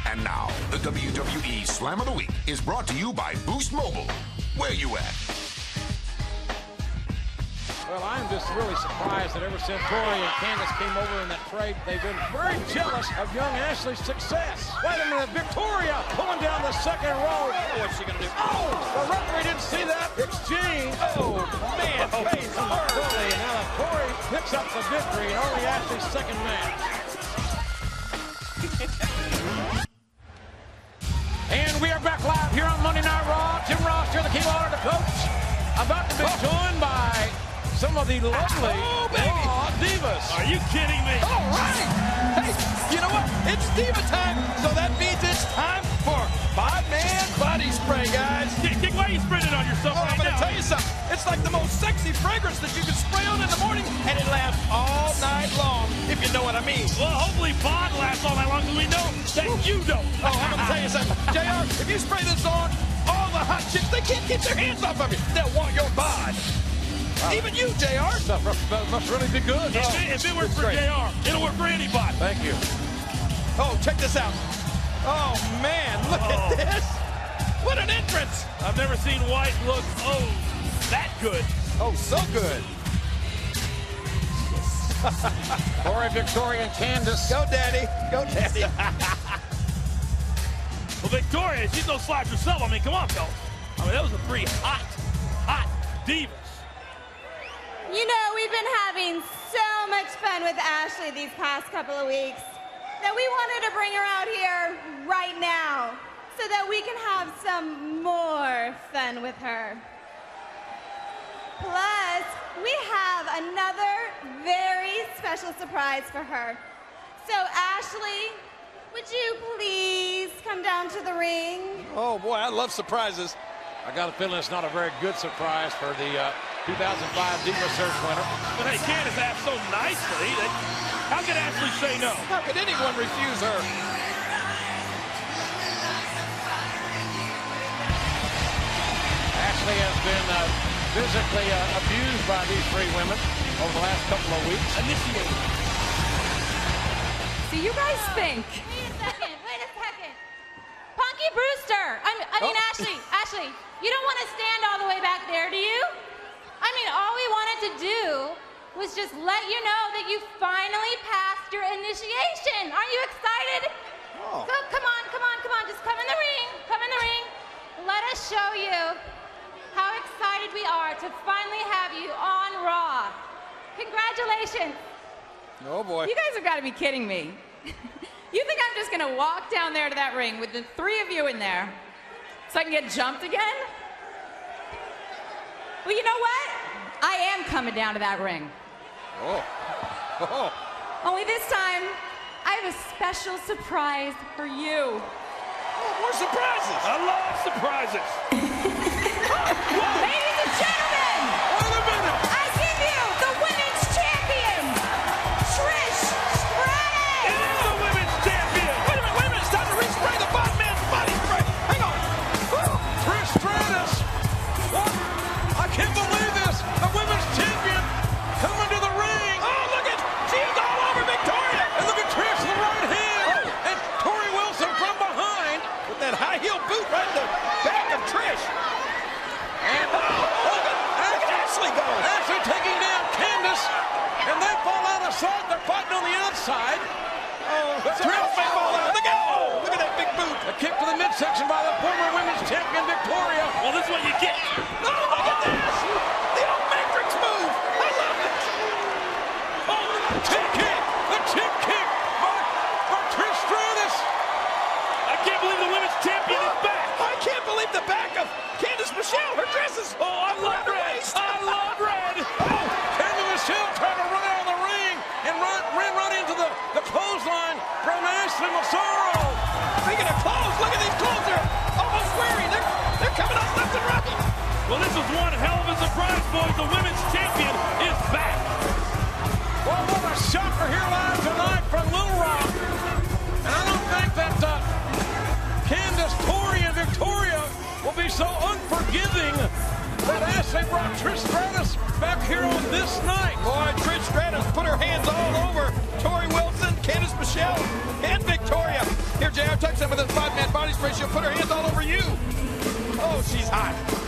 And now, the WWE Slam of the Week is brought to you by Boost Mobile. Where you at? Well, I'm just really surprised that ever since Torrie and Candice came over in that trade, they've been very jealous of young Ashley's success. Wait a minute, Victoria pulling down the second row. What's she gonna do? Oh, the referee didn't see that exchange. Oh, man, face hurt. And now Torrie picks up the victory in only Ashley's second match. And we are back live here on Monday Night Raw. Jim Ross here, the King Lawler, the coach, about to be joined by some of the lovely Raw divas. Are you kidding me? All right. Hey, you know what? It's diva time, so that means it's time for five-man body spray, guys. Dick, why are you spraying it on yourself right I'm going now? to tell you something. It's like the most sexy fragrance that you can spray on in the morning, and it lasts all night long, if you know what I mean. Well, hopefully Bod lasts all night long, because we know that you don't. Oh, I'm going to tell you something. JR, if you spray this on, all the hot chicks, they can't get their hands off of you. They'll want your bod. Even you, JR. Stuff must really be good. If it works for great. JR, it'll work for anybody. Thank you. Oh, check this out. Oh, man, look at this. What an entrance. I've never seen white look, that good. Oh, so good. Torrie, Victoria, and Candice. Go, Daddy. Go, Daddy. Well, Victoria, she's no slouch herself. I mean, come on, fellas. I mean, that was a pretty hot divas. You know, we've been having so much fun with Ashley these past couple of weeks that we wanted to bring her out here right now so that we can have some more fun with her. Plus, we have another very special surprise for her. So, Ashley, would you please come down to the ring? Oh, boy, I love surprises. I got a feeling it's not a very good surprise for the 2005 Diva Search winner. But hey, Candice asked so nicely. How could Ashley say no? How could anyone refuse her? Ashley has been physically abused by these three women over the last couple of weeks. Initiated. So you guys think? Wait a second. Punky Brewster. I mean, Ashley, you don't want to stand all the way back there, do you? I mean, all we wanted to do was just let you know that you finally passed your initiation. Aren't you excited? Oh. So come on. Just come in the ring. Come in the ring. Let us show you how excited we are to finally have you on Raw. Congratulations. Oh, boy. You guys have got to be kidding me. You think I'm just going to walk down there to that ring with the three of you in there so I can get jumped again? Well, you know what? I am coming down to that ring. Oh. Only this time, I have a special surprise for you. More surprises. I love surprises. Ladies and gentlemen, Wait a minute. I give you the women's champion, Trish Stratus. It is the women's champion. Wait a minute. It's time to respray the five-man body spray. Hang on. Trish Stratus. What? I can't believe this. The women's champion coming to the ring. Oh, look at, she's all over Victoria. And look at Trish in the right hand. And Torrie WIlson from behind. With that high-heel boot right in the back of Trish. And Look at Ashley go. Ashley taking down Candice. And they fall out of sight. They're fighting on the outside. Oh, Trish may fall out. Look at that big boot. A kick to the midsection by the former women's champion Victoria. Well, this is what you get. Oh, look at this. The old Matrix move. I love it. Oh, chip kick. The chip kick by Trish Stratus. I can't believe the women's champion is back. I can't believe the back of Candice Michelle. Her dress is I love red. I love red. Oh, Candice Michelle trying to run out of the ring and run into the clothesline from Ashley Massaro. Speaking of clothes, look at these clothes. They're almost wearing. They're coming off left and right. Well, this is one hell of a surprise, boys. The women's champion is back. Well, what a shocker here live tonight from Little Rock. And I don't think that Candice, Torrie, and Victoria will be so unforgiving that Ashley brought Trish Stratus back here on this night. Boy, Trish Stratus put her hands all over Torrie WIlson, Candice Michelle, and Victoria. Here, JR, touch them with this 5-man body spray, she'll put her hands all over you. Oh, she's hot.